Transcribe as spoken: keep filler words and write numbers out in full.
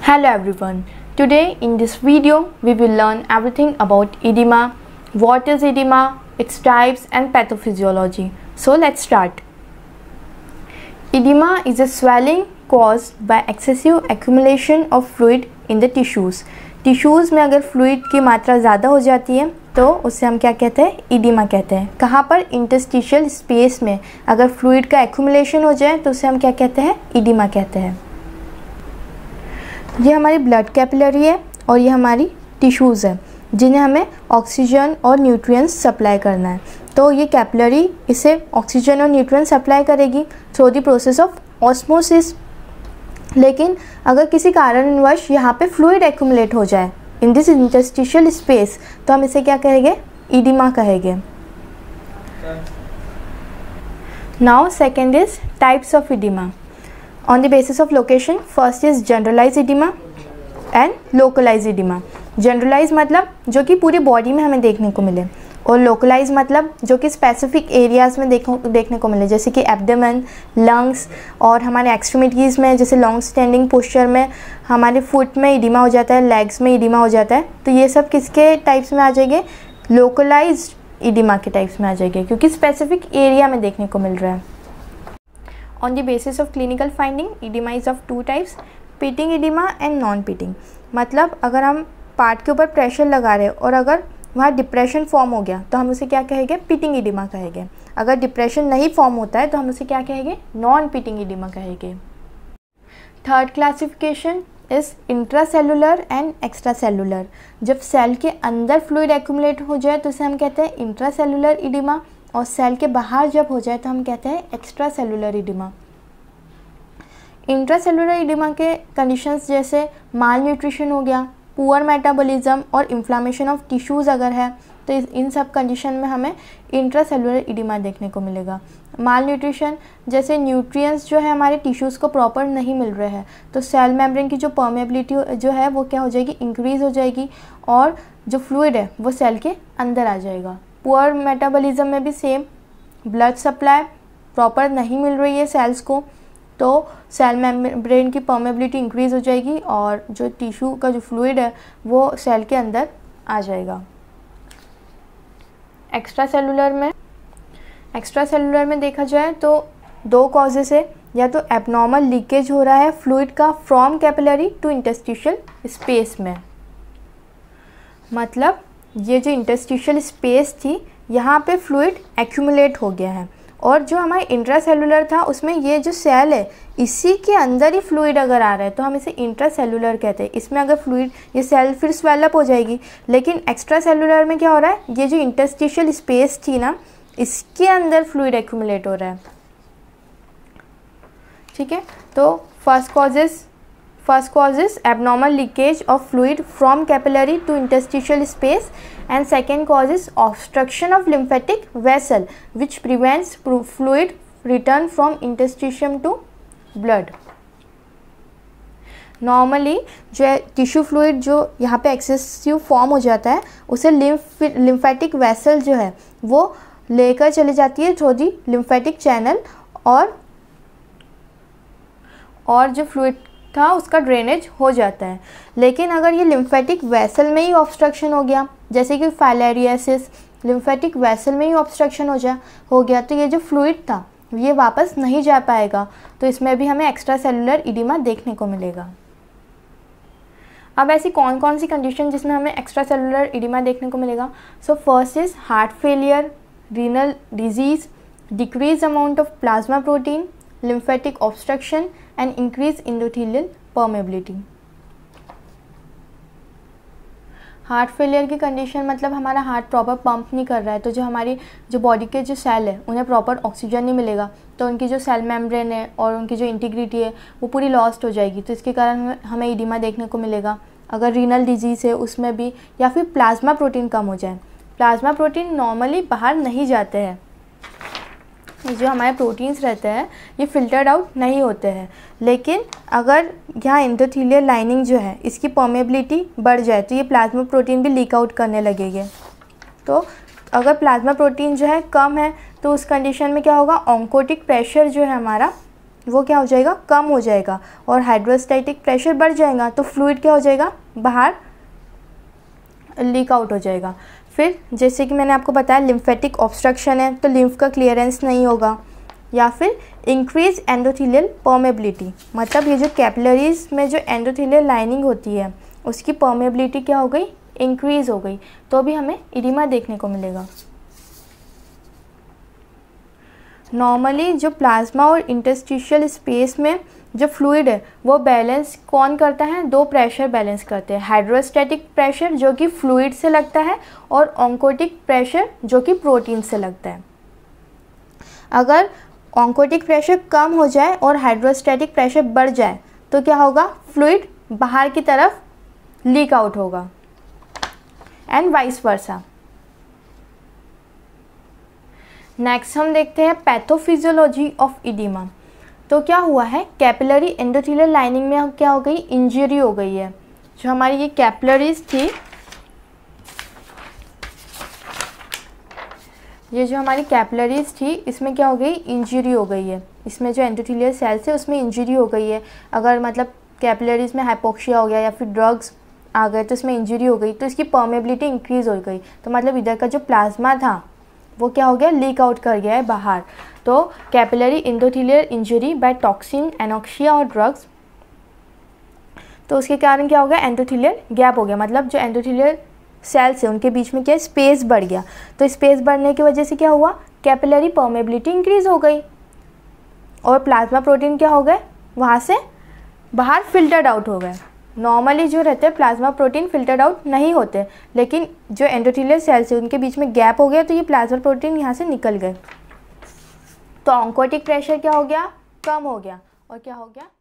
Hello everyone. Today in this video we will learn everything about edema, what is edema, its types and pathophysiology. So let's start. Edema is a swelling caused by excessive accumulation of fluid in the tissues. Tissues में अगर fluid की मात्रा ज़्यादा हो जाती है तो उससे हम क्या कहते हैं, इडिमा कहते हैं. कहाँ पर, इंटरस्टिशियल स्पेस में अगर फ्लूइड का एक्यूमुलेशन हो जाए तो उसे हम क्या कहते हैं, इडिमा कहते हैं. ये हमारी ब्लड कैपिलरी है और ये हमारी टिश्यूज़ है जिन्हें हमें ऑक्सीजन और न्यूट्रिएंट्स सप्लाई करना है. तो ये कैपिलरी इसे ऑक्सीजन और न्यूट्रिएंट्स सप्लाई करेगी through the process of osmosis. लेकिन अगर किसी कारणवश यहाँ पे फ्लूइड एक्यूमुलेट हो जाए इन दिस इंटरस्टिशियल स्पेस तो हम इसे क्या कहेंगे, इडिमा कहेंगे. Now second is types of oedema. On the basis of location, first is generalized edema and localized edema. Generalized मतलब जो कि पूरी बॉडी में हमें देखने को मिले और localized मतलब जो कि स्पेसिफिक एरियाज़ में देखो देखने को मिले, जैसे कि एब्डोमेन, लंग्स और हमारे एक्सट्रीमिटीज़ में, जैसे लॉन्ग स्टैंडिंग पोस्चर में हमारे फुट में इडिमा हो जाता है, लेग्स में इडिमा हो जाता है. तो ये सब किसके टाइप्स में आ जाएंगे, लोकलाइज्ड इडिमा के टाइप्स में आ जाएंगे क्योंकि स्पेसिफिक एरिया में देखने को मिल रहा है. On the basis of clinical finding, edema is of two types, pitting edema and non-pitting. मतलब अगर हम पार्ट के ऊपर प्रेशर लगा रहे हैं और अगर वहाँ डिप्रेशन फॉर्म हो गया तो हम उसे क्या कहेंगे, पिटिंग इडिमा कहेंगे. अगर डिप्रेशन नहीं फॉर्म होता है तो हम उसे क्या कहेंगे, नॉन पिटिंग इडिमा कहेंगे. Third classification is intracellular and extracellular. जब सेल के अंदर फ्लूइड एक्यूमुलेट हो जाए तो उसे हम कहते हैं इंट्रासेलुलर इडिमा और सेल के बाहर जब हो जाए तो हम कहते हैं extra cellular oedema. Intracellular oedema के कंडीशंस जैसे माल न्यूट्रिशन हो गया, पुअर मेटाबॉलिज्म और इन्फ्लामेशन ऑफ टिश्यूज़ अगर है तो इन सब कंडीशन में हमें इंट्रासेलुलर इडिमा देखने को मिलेगा. माल न्यूट्रिशन जैसे न्यूट्रिएंट्स जो है हमारे टिश्यूज़ को प्रॉपर नहीं मिल रहे हैं तो सेल मेम्ब्रेन की जो परमेबिलिटी जो है वो क्या हो जाएगी, इंक्रीज़ हो जाएगी और जो फ्लूइड है वो सेल के अंदर आ जाएगा. पुअर मेटाबॉलिज्म में भी सेम, ब्लड सप्लाई प्रॉपर नहीं मिल रही है सेल्स को तो सेल मेम्ब्रेन की परमेबिलिटी इंक्रीज़ हो जाएगी और जो टिश्यू का जो फ्लूइड है वो सेल के अंदर आ जाएगा. एक्स्ट्रा सेलुलर में एक्स्ट्रा सेलुलर में देखा जाए तो दो कॉजेस है, या तो एबनॉर्मल लीकेज हो रहा है फ्लूइड का from capillary to interstitial space में. मतलब ये जो इंटरस्टिशियल स्पेस थी यहाँ पे फ्लूइड एक्यूमुलेट हो गया है और जो हमारा इंट्रासेलुलर था उसमें ये जो सेल है इसी के अंदर ही फ्लूइड अगर आ रहा है तो हम इसे इंट्रासेलुलर कहते हैं. इसमें अगर फ्लूइड ये सेल फिर स्वेलअप हो जाएगी. लेकिन एक्स्ट्रा सेलुलर में क्या हो रहा है, ये जो इंटरस्टिशियल स्पेस थी ना इसके अंदर फ्लूइड एक्यूमुलेट हो रहा है. ठीक है, तो first causes First cause is abnormal leakage of fluid from capillary to interstitial space and second cause is obstruction of lymphatic vessel which prevents fluid return from interstitium to blood. Normally जो tissue fluid जो यहाँ पे excessive form हो जाता है उसे lymph lymphatic vessel जो है वो लेकर चली जाती है थ्रू दी लिम्फेटिक चैनल और और जो फ्लूइड था उसका ड्रेनेज हो जाता है. लेकिन अगर ये लिम्फेटिक वेसल में ही ऑब्स्ट्रक्शन हो गया, जैसे कि फाइलेरियासिस, लिम्फेटिक वेसल में ही ऑब्स्ट्रक्शन हो जा हो गया तो ये जो फ्लूइड था ये वापस नहीं जा पाएगा तो इसमें भी हमें एक्स्ट्रा सेलुलर इडिमा देखने को मिलेगा. अब ऐसी कौन कौन सी कंडीशन जिसमें हमें एक्स्ट्रा सेलुलर इडिमा देखने को मिलेगा. So first is heart failure, renal disease, decrease amount of plasma protein, lymphatic obstruction and increase endothelial permeability. Heart failure की कंडीशन मतलब हमारा हार्ट प्रॉपर पंप नहीं कर रहा है तो जो हमारी जो बॉडी के जो सेल है उन्हें प्रॉपर ऑक्सीजन नहीं मिलेगा तो उनकी जो सेल मेम्ब्रेन है और उनकी जो इंटीग्रिटी है वो पूरी लॉस्ट हो जाएगी तो इसके कारण हमें इडिमा देखने को मिलेगा. अगर रीनल डिजीज़ है उसमें भी, या फिर प्लाज्मा प्रोटीन कम हो जाए. प्लाज्मा प्रोटीन नॉर्मली बाहर नहीं जाते हैं, जो हमारे प्रोटीन्स रहते हैं ये फिल्टर्ड आउट नहीं होते हैं. लेकिन अगर यहाँ एंडोथेलियल लाइनिंग जो है इसकी परमेबिलिटी बढ़ जाए तो ये प्लाज्मा प्रोटीन भी लीक आउट करने लगेंगे. तो अगर प्लाज्मा प्रोटीन जो है कम है तो उस कंडीशन में क्या होगा, ऑन्कोटिक प्रेशर जो है हमारा वो क्या हो जाएगा, कम हो जाएगा, और हाइड्रोस्टैटिक प्रेशर बढ़ जाएगा तो फ्लूइड क्या हो जाएगा, बाहर लीक आउट हो जाएगा। फिर जैसे कि मैंने आपको बताया लिम्फेटिक ऑब्स्ट्रक्शन है तो लिम्फ का क्लियरेंस नहीं होगा, या फिर इंक्रीज एंडोथेलियल परमेबिलिटी, मतलब ये जो कैपिलरीज में जो एंडोथेलियल लाइनिंग होती है उसकी परमेबिलिटी क्या हो गई, इंक्रीज हो गई, तो भी हमें इडिमा देखने को मिलेगा। नॉर्मली जो प्लाज्मा और इंटरस्टिशियल स्पेस में जो फ्लूइड है वो बैलेंस कौन करता है, दो प्रेशर बैलेंस करते हैं, हाइड्रोस्टैटिक प्रेशर जो कि फ्लूइड से लगता है और ऑन्कोटिक प्रेशर जो कि प्रोटीन से लगता है। अगर ऑन्कोटिक प्रेशर कम हो जाए और हाइड्रोस्टैटिक प्रेशर बढ़ जाए तो क्या होगा, फ्लूइड बाहर की तरफ लीक आउट होगा, एंड वाइस वर्सा। नेक्स्ट हम देखते हैं पैथोफिजियोलॉजी ऑफ इडिमा। तो क्या हुआ है, कैपिलरी एंडोथेलियल लाइनिंग में क्या हो गई, इंजरी हो गई है। जो हमारी ये कैपिलरीज थी, ये जो हमारी कैपिलरीज थी इसमें क्या हो गई, इंजरी हो गई है, इसमें जो एंडोथेलियल सेल्स है उसमें इंजरी हो गई है। अगर मतलब कैपिलरीज में हाइपोक्सिया हो गया या फिर ड्रग्स आ गए तो इसमें इंजरी हो गई, तो इसकी परमेबिलिटी इंक्रीज हो गई, तो मतलब इधर का जो प्लाज्मा था वो क्या हो गया, लीक आउट कर गया है बाहर। तो capillary endothelial injury by toxin, anoxia और ड्रग्स, तो उसके कारण क्या हो गया, एंडोथेलियल गैप हो गया, मतलब जो एंडोथेलियल सेल्स है उनके बीच में क्या स्पेस बढ़ गया। तो स्पेस बढ़ने की वजह से क्या हुआ, कैपिलरी परमेबिलिटी इंक्रीज हो गई और प्लाज्मा प्रोटीन क्या हो गए, वहाँ से बाहर फिल्टर्ड आउट हो गए। नॉर्मली जो रहते हैं प्लाज्मा प्रोटीन फिल्टर्ड आउट नहीं होते, लेकिन जो एंडोथेलियल सेल्स है उनके बीच में गैप हो गया तो ये प्लाज्मा प्रोटीन यहाँ से निकल गए, तो ऑन्कोटिक प्रेशर क्या हो गया, कम हो गया, और क्या हो गया,